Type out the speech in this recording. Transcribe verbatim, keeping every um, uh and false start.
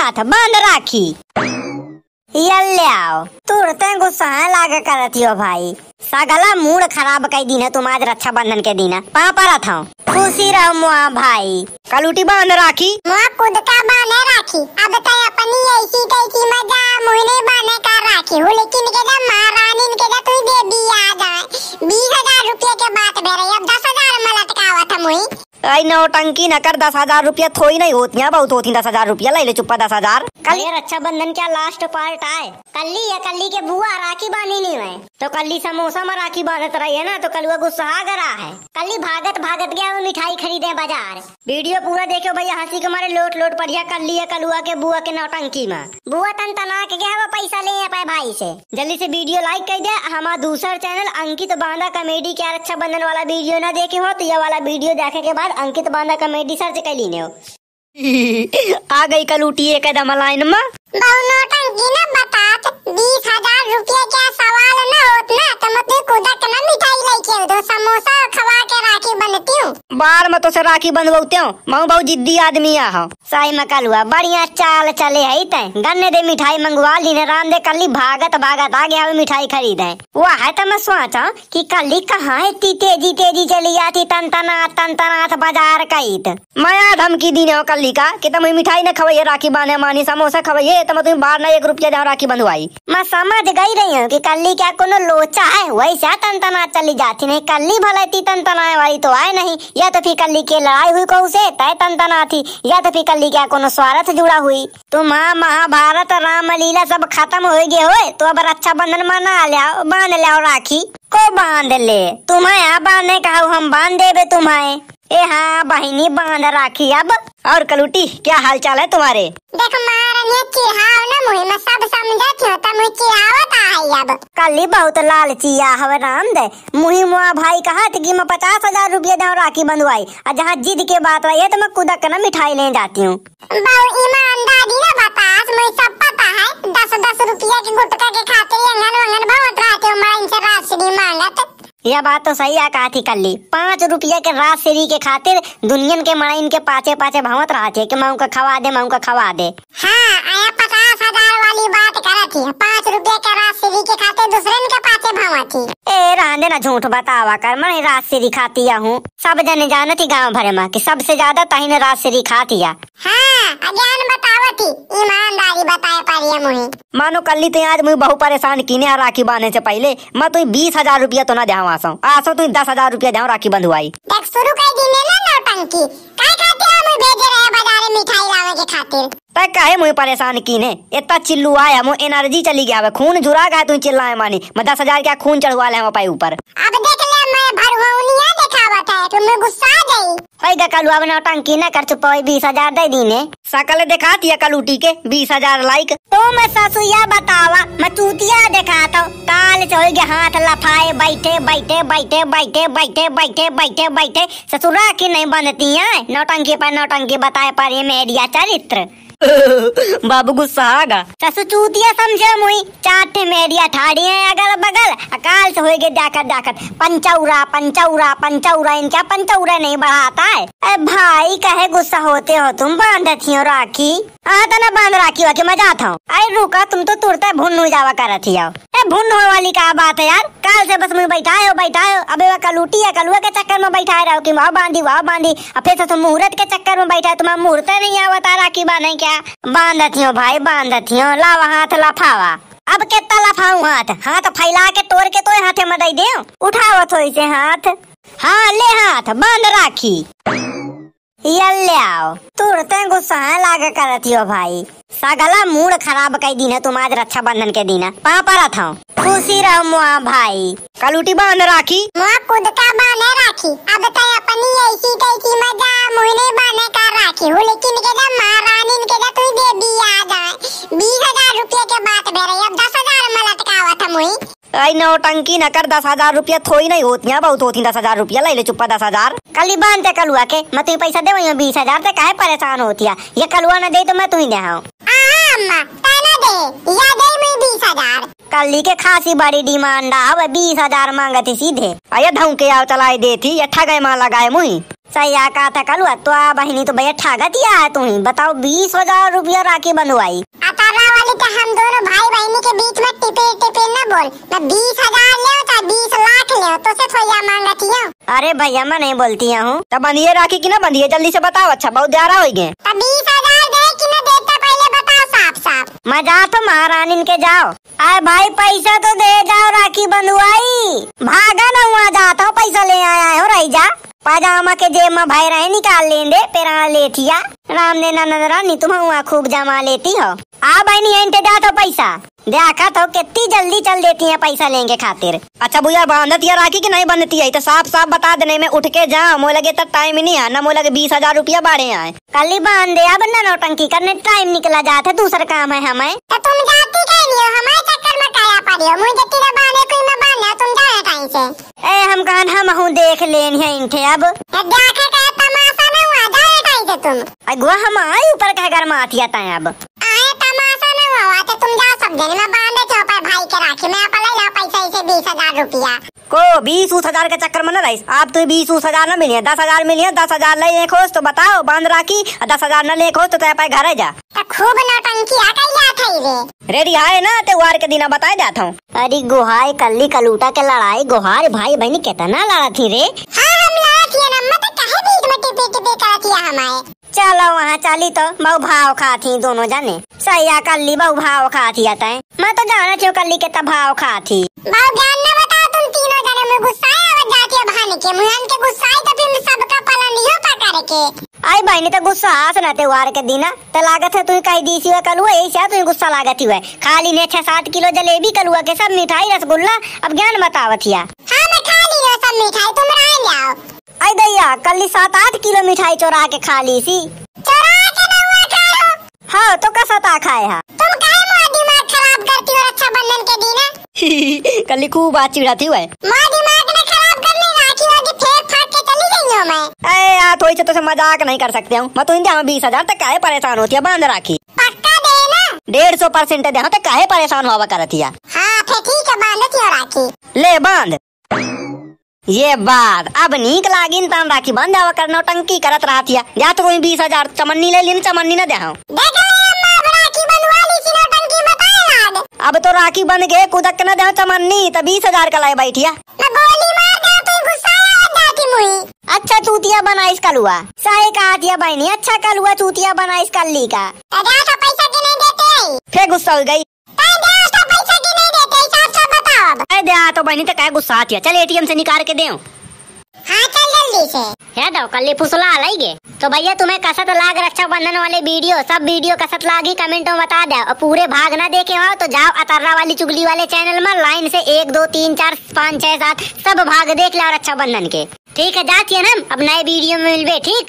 हाथ बंद राखी। यल्ल्याओ तुरते गुस्सा लागे करतियो भाई। सगला मूड खराब कई दिन है तुम आज रक्षाबंधन के दिन पापा था खुशी रहो मुआ भाई। कलूटी बांध राखी मुआ खुद का बांधे राखी। अब तो अपनी ऐसी तैसी मजा मुझे बांधे कर राखी हूँ, लेकिन के जब महारानी के जब तू बेबी आ जाए बीस हजार रुपये के बात बेरे अब दस हजार में लटकावा था मुई। आई नौटंकी न कर, दस हजार रुपया थोड़ी नहीं होती है, बहुत होती दस हजार रुपया ले ले चुप्पा दस हजार। कल ये रक्षाबंधन क्या लास्ट पार्ट आए कल्ली या कल्ली के बुआ राखी बांधी नहीं है तो कल्ली समोसा में राखी बांधत रही है ना तो कलुआ गुस्सा गरा है। कल्ली भागत भागत गया वो मिठाई खरीदे बाजार। वीडियो पूरा देखो भैया, हंसी के मारे लोट लोट पड़िया कल्ली या कलुआ के बुआ के नौटंकी में। बुआ तन तना के गया वो पैसा ले पाए भाई से। जल्दी से वीडियो लाइक कर दे। हमारा दूसरा चैनल अंकित बांधा कॉमेडी क्या रक्षाबंधन वाला वीडियो ना देखे हो तो ये वाला वीडियो देखे के बाद अंकित बांधा कॉमेडी सर्च कर लीने हो। आ गई कलूटी एक कदम लाइन में नौटंकी न बतात बीस हजार रुपये क्या सवाल न होत ना तो मत कुदक न मिठाई लेके दो समोसा खवा के राखी बनती हूँ। बार में तो से राखी बंधवाते हूँ, मैं बहुत जिद्दी आदमी आ हूँ। सही में कलुआ बढ़िया चाल चले है तय गन्ने दे मिठाई मंगवा ली ने राम दे कल्ली भागत भागत आ गया मिठाई खरीदे। वह है तो मैं सोचा कि कल्ली कहाँ है ती तेजी तेजी चली आती तन तनात तन तनात बाजार कईत। मैं धमकी दी ने कल्ली का कि तुम मिठाई न खवाइए राखी बांधे मानी समोसा खवाइए तो मैं तुम्हें बाहर ना एक रुपया दे राखी बंधवाई। मैं समझ गई रही हूँ कि कल्ली क्या कोनो लोचा है वैसा तन तना चली जाती नहीं। कल्ली भले ती तन तनाए वाली तो आए नहीं, या तो फिर कल्ली की लड़ाई हुई कहू से तय तन तना थी, या तो फिर कल्ली क्या कोनो स्वार्थ जुड़ा हुई। तो माँ महाभारत राम लीला सब खत्म हो गए हो तो अब रक्षाबंधन मना लिया बांध लिया राखी को बांध ले। तुम्हें यहाँ बांधने कहा हम बांध देवे तुम्हें। ए हाँ बहिनी बांध राखी अब। और कलूटी क्या हाल चाल है तुम्हारे? देख महारानी चिढ़ाव न मुझे मैं सब समझती हूँ तो मुझे चिढ़ावत आई अब। कल्ली बहुत लालची आ हवे राम दे मुही मुआ भाई कहा थी कि मैं पचास हजार रुपया दे राखी बंधवाई और जहाँ जिद के बात रही है तो मैं कुदक न मिठाई ले जाती हूँ। बहु ईमानदारी न बतास मुझे सब पता है। दस दस रुपया के गुटका के खातिर अंगन वंगन बहुत रहते हो मैं इनसे राशि मांगत। यह बात तो सही आ कहा थी कल्ली। पाँच रुपया के रात सीरी के खातिर दुनियन के मड़ा इनके पाचे पाचे भावत रहा थे कि मैं उनका खवा दे मैं उनका खवा दे। हाँ आया पचास हजार वाली बात करा थी पाँच रुपये के रात सीरी के खातिर दूसरे इनके पाचे भावा थी। ए रहने ना झूठ बतावा कर मैं रात सीरी खाती हूँ। सब जने जाने थी गाँव भरे में कि सबसे ज्यादा तही रात सीरी खाती है। हाँ अज्ञान बतावा थी ईमानदारी बताए पारी मुझे। मानो कल्ली तो आज मुझे बहुत परेशान की ने राखी बांधने से पहले मैं तुम बीस हजार रुपया तो ना दे आसो आसो तुम दस हजार रुपया दे राखी बंधवाई। देख शुरू कर दी ने ना नौटंकी काय खातिर हम भेजे रहे बाजार मिठाई लावे के खातिर। तय काहे मुझे परेशान की ने इतना चिल्लू आया मुझे एनर्जी चली गया खून झुरा गया तुम चिल्लाए मानी मैं दस हजार क्या खून चढ़वा ले पाई ऊपर। अब देख ले मैं भरवनिया दिखावत है तुम गुस्सा आ गई। होगा कलुआ नौटंकी न कर चुप बीस हजार दे दी ने सकल दिखाती है कलूटी के बीस हजार लाइक। तो मैं ससुया बतावा मैं चूतिया दिखाता हूँ काल चोगे हाथ लफाए बैठे बैठे बैठे बैठे बैठे बैठे बैठे बैठे ससुरा की नहीं बनती है नौटंकी पर नौटंकी बताए पर ये मेरिया चरित्र। बाबू गुस्सा आगा ससु चूतिया समझे मुई चाटे मेरिया ठाड़ी है अगल बगल अकाल से होगे जाकर जाकर पंचौरा पंचौरा पंचौरा इनका पंचौरा नहीं बढ़ाता है। ए भाई कहे गुस्सा होते हो तुम बांधती हो राखी आता ना बांध राखी वाकी मैं जाता हूँ। अरे रुका तुम तो तुरते भुन हो जावा कर रही हो। ए भुन हो वाली क्या बात है यार काल से बस मुझे बैठाए हो बैठाए हो अबे वह कलूटी है कलुआ के चक्कर में बैठाए रहो कि वहाँ बांधी वहाँ बांधी अब फिर तो मुहूर्त के चक्कर में बैठा तुम्हारा मुहूर्त नहीं आवता राखी बांधे क्या बांधती हो भाई बांधती हो लावा हाथ लफावा। अब कितना लफाऊ हाथ हाथ फैला के तोड़ के तो हाथे में दे दे उठाओ थोड़ी से हाथ। हाँ ले हाथ बांध राखी यल्ल्याओ तुरते गुस्सा लागे करती हो भाई। सगला मूड खराब कई दिन है तुम आज रक्षाबंधन के दिन पापा था खुशी रहो मुआ भाई। कलूटी बांध राखी मुआ खुद का बांधे राखी। अब तो अपनी ऐसी तैसी मजा मुझे बांधे कर राखी हूँ, लेकिन के जब महारानी के जब तू बेबी आ जाए बीस हजार रुपये के बात बेरे अब दस हजार में लटकावा था मुझे। आई नौटंकी न कर, दस हजार रुपया थोड़ी नहीं होती है, बहुत होती दस हजार रुपया ले ले चुप्पा दस हजार। कल बांधते कलुआ के मैं तुम्हें पैसा दे वही बीस हजार से काहे परेशान होती है। ये कलुआ न दे तो मैं तुम्हें दे अम्मा दे या दे मैं बीस हजार कल्ली के खासी बड़ी डिमांड आवे, बीस हजार मांगती सीधे। अये धौके आओ चलाई देती, ये ठगे माँ लगाए मुही। सही कहा था कलुआ, तो आ बहनी तो भैया ठगतिया है तू ही। बताओ बीस हजार रुपया राखी बनवाई। अतरा वाली तो हम दोनों भाई बहनी के बीच में टिपे टिपे न बोल। मैं बीस हजार ले चाहे बीस लाख ले तो से थोड़ा मांगती हूँ। अरे भैया मैं नहीं बोलती हूँ। तब बंधिए राखी की ना बंधिए, जल्दी से बताओ। अच्छा बहुत ज्यादा हो गए। तब बीस हजार दे कि न देता पहले बताओ साफ साफ। मैं जा तो महारानी के जाओ। अरे भाई पैसा तो दे जाओ, राखी बंधवाई। भागा न हुआ जाता हूँ, पैसा ले आया हो रही जा। पाजामा के जेब में भाई रहे निकाल लेंदे, पेरा लेथिया। राम ने नंदरानी तुम हुआ खूब जमा लेती हो। आ बहनी एंटे जा तो पैसा देखा तो कितनी जल्दी चल देती है पैसा लेंगे खातिर। अच्छा भैया बांधती है राखी की नहीं बांधती है तो साफ साफ बता देने में उठ के जा। मोह लगे तब टाइम ही नहीं है ना, मोह लगे बीस हजार रुपया बाढ़े आए। कल ही बांध दे, अब न नौटंकी करने टाइम निकला जाता, दूसरा काम है हमें। तो तुम जाती कहीं नहीं हो, हमारे चक्कर में काया पड़ी हो। मुझे तेरा बाने कोई मैं बांधा, तुम जाए कहीं से। ए हम कहन हम हूँ देख लेन है इनके अब। देखे का तमाशा न हुआ, जाए कहीं से तुम। अगुआ हम आए ऊपर कह घर मातिया तय अब। आए तमाशा न हुआ तो तुम जाओ सब दिन में बांधे चौपर भाई के राखी में आप ले लो पैसा इसे बीस हजार रुपया। को बीस उस हजार के चक्कर में न रही। आप तो बीस उस हजार न मिली, दस हजार मिली, दस हजार ले खोज तो बताओ बांध राखी। दस हजार न ले खोज तो तय घर जा। तो खूब नौटंकी आ गई था रे। रेडी आए ना त्योहार के दिन बताए जाता हूँ। अरे गुहार कल्ली कलूटा के लड़ाई गुहार भाई बहनी कितना लड़ा थी रे। हाँ हम लड़ा थी ना, मैं तो कहे बीच में टिपे टिपे करती है हमारे। चलो वहाँ चली तो बहु भाव खाती दोनों जाने। सही कल्ली बहु भाव खाती आता है। मैं तो जाना चाहिए कल्ली के तब भाव खाती। बहु ज्ञान न बताओ तुम तीनों जने में गुस्सा है जाती है बहाने के मुहन के गुस्सा है तो फिर सबका पालन नहीं होता करके। आई बहनी तो गुस्सा आस ना त्योहार के दिन तो लागत है तू कही दी सी कलुआ ऐसा तुझे गुस्सा लागत हुआ खाली ने छह सात किलो जलेबी कलुआ के सब मिठाई रसगुल्ला। अब ज्ञान बतावत हिया। हाँ मैं खा ली लो सब मिठाई, तुम रह जाओ। आई दैया कल सात आठ किलो मिठाई चोरा के खा ली सी। चोरा के न हुआ खाओ। हाँ तो कसता खाए हा। तुम काहे मोर दिमाग खराब करती हो रक्षाबंधन के दिन। कल खूब बात चिढ़ाती हुआ मोर दिमाग ने खराब कर ली, राखी वाली फेंक फाड़ के चली गई हूँ मैं। अरे यार थोड़ी से तो मजाक नहीं कर सकते हूँ। मैं तो इंडिया में बीस हजार तक काहे परेशान होती है बांध राखी। पक्का देना। डेढ़ सौ परसेंट दे तक काहे परेशान हुआ करती है। हाँ फिर ठीक है बांधती हो राखी। ले बांध। ये बात अब नीक लागिन तम राखी बंद आवा कर नौटंकी करत रहती है। जा तो कोई बीस हजार चमन्नी ले लीन, चमन्नी न दे। राखी बनवा ली सी नौटंकी बताए लाड। अब तो राखी बन गए कुदक न दे चमन्नी तो बीस हजार का लाई बैठिया। मैं गोली मार दे तो गुस्सा आ जाती मुई। अच्छा चूतिया बनाइस कलुआ सही कहा बहनी। अच्छा कलुआ चूतिया बनाइस कल्ली का। तो पैसा के नहीं देते फिर गुस्सा हो गई। दे तो बहनी तो क्या गुस्सा आती है। चल एटीएम से निकाल के दे। हाँ चल जल्दी से। है दो कल फुसला लाइगे। तो भैया तुम्हें कसत लाग रक्षाबंधन वाले वीडियो सब वीडियो कसत लागी कमेंटों में बता दे। और पूरे भाग ना देखे हो तो जाओ अतर्रा वाली चुगली वाले चैनल में लाइन से एक दो तीन चार पाँच छह सात सब भाग देख लो रक्षाबंधन के। ठीक है जाती है ना, अब नए वीडियो में मिलवे। ठीक।